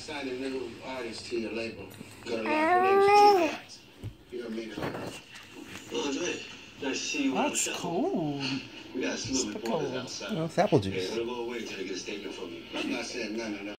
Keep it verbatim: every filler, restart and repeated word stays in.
sign a new artist to your label. Got a lot of names. You know me, Andre. Nice to see you. That's cold. We got a slew of reporters outside. Well, it's apple juice. Yeah, we'll go away until they get a statement from you. I'm not saying none of that.